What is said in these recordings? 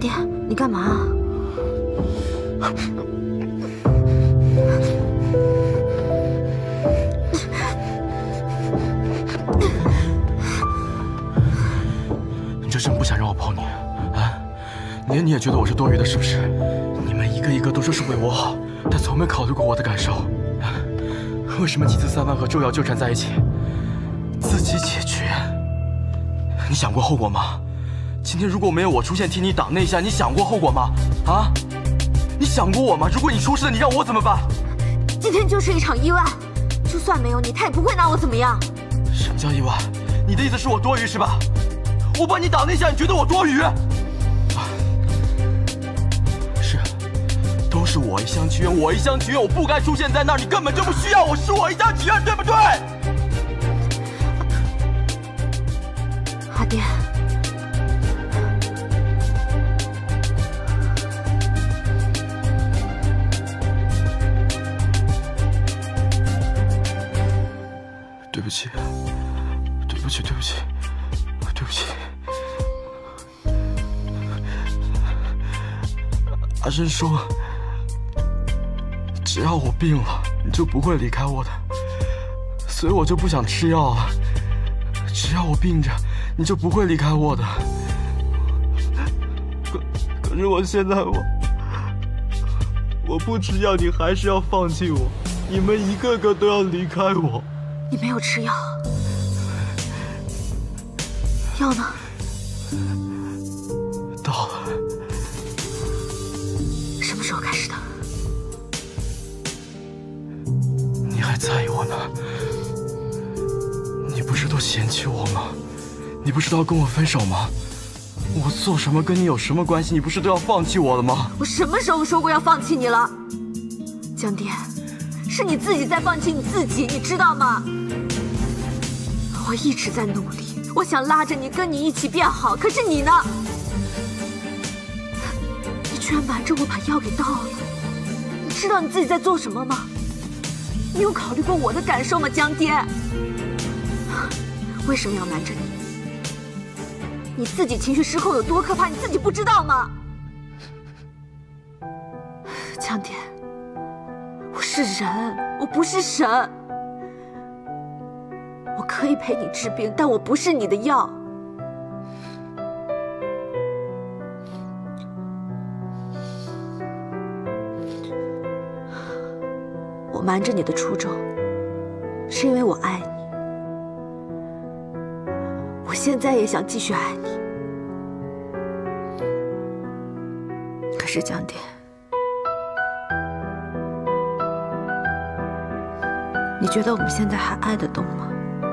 爹，你干嘛啊？ 你就真不想让我碰你啊？连你也觉得我是多余的，是不是？你们一个一个都说是为我好，但从没考虑过我的感受。啊、为什么几次3万和周瑶纠缠在一起，自己解决？你想过后果吗？今天如果没有我出现替你挡那一下，你想过后果吗？啊？你想过我吗？如果你出事了，你让我怎么办？ 今天就是一场意外，就算没有你，他也不会拿我怎么样。 什么叫意外？你的意思是我多余是吧？我帮你挡那下，你觉得我多余？是，都是我一厢情愿，我一厢情愿，我不该出现在那儿，你根本就不需要我，是我一厢情愿，对不对？ 阿爹。 对不起，对不起，对不起，对不起。阿生说，只要我病了，你就不会离开我的，所以我就不想吃药了。只要我病着，你就不会离开我的。可是我现在我不吃药，你还是要放弃我，你们一个个都要离开我。 你没有吃药，药呢？ 到了。 什么时候开始的？ 你还在意我呢？你不是都嫌弃我吗？你不是都要跟我分手吗？我做什么跟你有什么关系？你不是都要放弃我了吗？ 我什么时候说过要放弃你了？江爹，是你自己在放弃你自己，你知道吗？ 我一直在努力，我想拉着你，跟你一起变好。可是你呢？你居然瞒着我把药给倒了。你知道你自己在做什么吗？你有考虑过我的感受吗，江爹？为什么要瞒着你？你自己情绪失控有多可怕，你自己不知道吗？江爹，我是人，我不是神。 我可以陪你治病，但我不是你的药。我瞒着你的初衷，是因为我爱你。我现在也想继续爱你，可是江爹，你觉得我们现在还爱得动吗？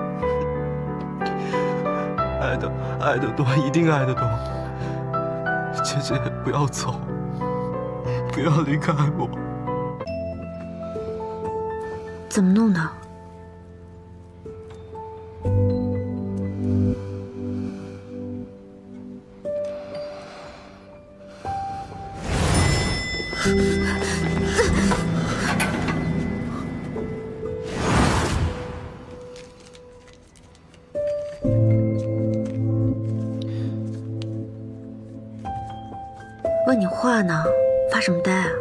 爱得动，一定爱得动。姐姐，不要走，不要离开我。 怎么弄的？问你话呢，发什么呆啊？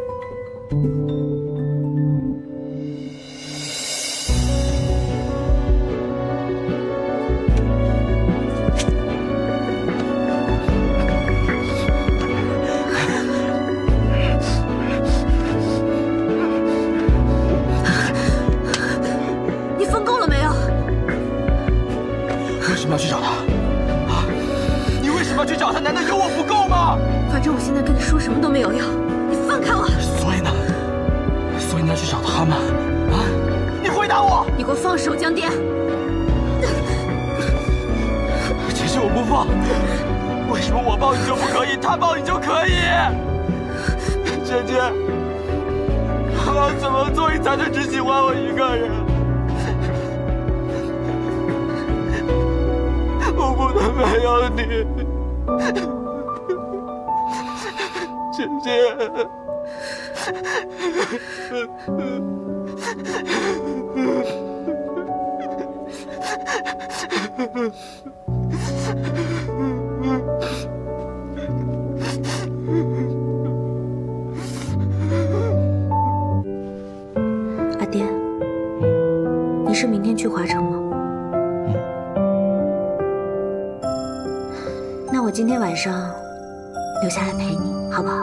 你疯够了没有？ 为什么要去找他？啊！你为什么要去找他？难道有我不够吗？ 反正我现在跟你说什么都没有用，你放开我！ 所以呢？所以你要去找他吗？啊！你回答我！ 你给我放手，江爹！ 姐姐，我不放。为什么我抱你就不可以，他抱你就可以？姐姐，我要怎么做你才能只喜欢我一个人？我不能没有你。 姐姐， 我今天晚上留下来陪你，好不好？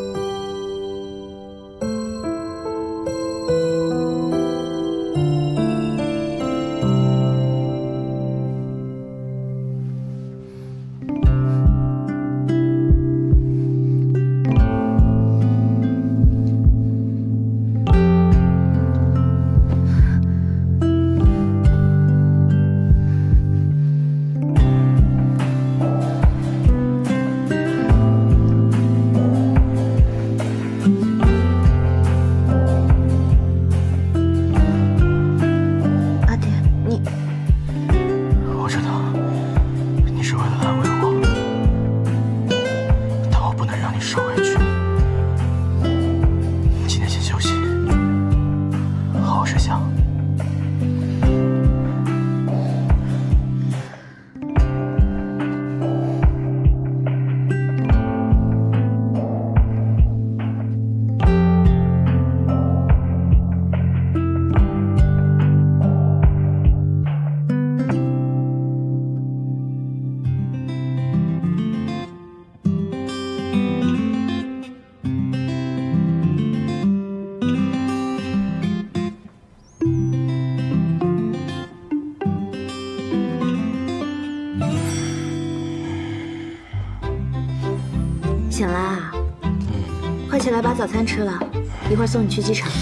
醒啦？快起来把早餐吃了，一会儿送你去机场。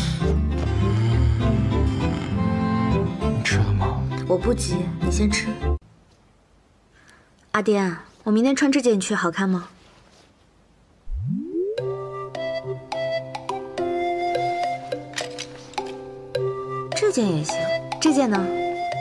你吃了吗？ 我不急，你先吃。阿颠，我明天穿这件去好看吗？这件也行，这件呢？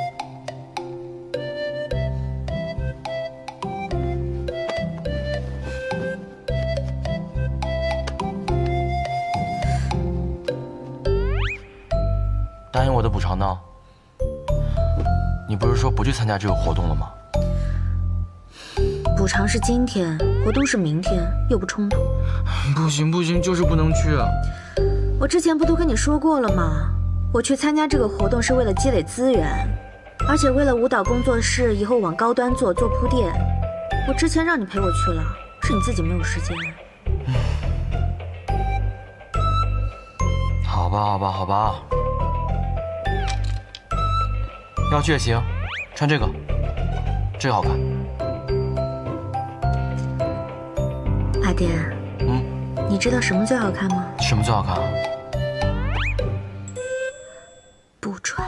答应我的补偿呢？你不是说不去参加这个活动了吗？ 补偿是今天，活动是明天，又不冲突。 不行不行，就是不能去啊！ 我之前不都跟你说过了吗？我去参加这个活动是为了积累资源，而且为了舞蹈工作室以后往高端做铺垫。我之前让你陪我去了，是你自己没有时间。 好吧好吧好吧。要去也行，穿这个，这个好看。 阿颠，你知道什么最好看吗？ 什么最好看啊？ 不穿。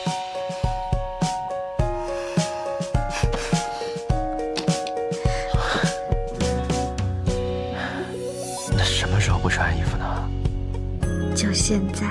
那什么时候不穿衣服呢？ 就现在。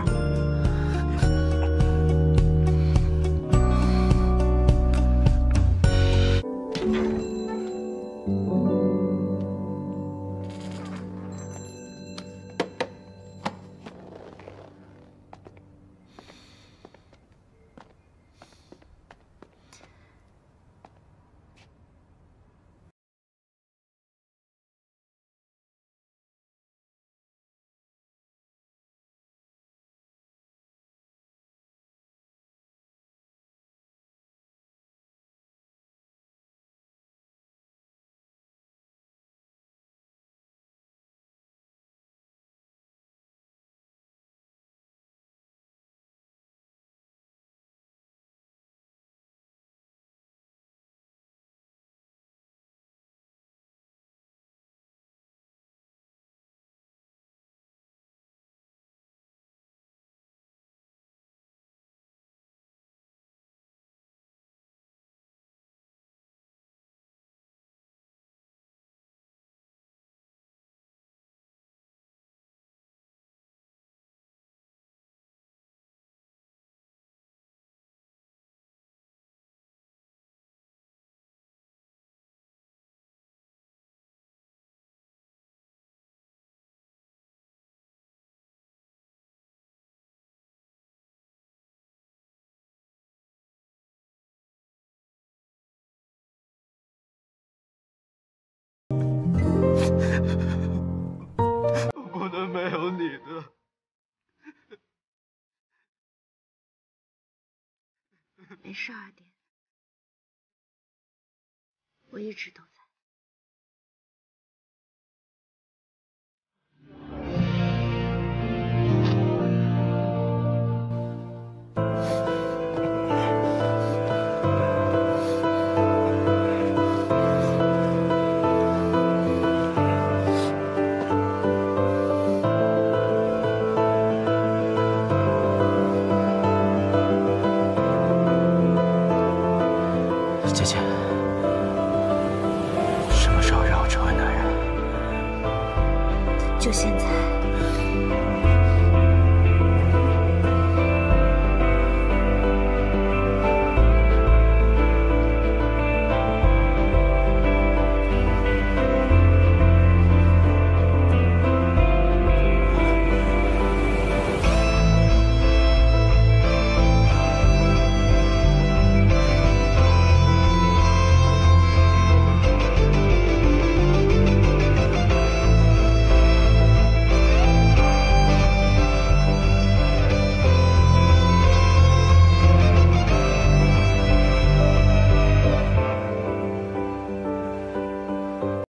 我不能没有你的。 没事，阿颠，我一直都在。 就现在。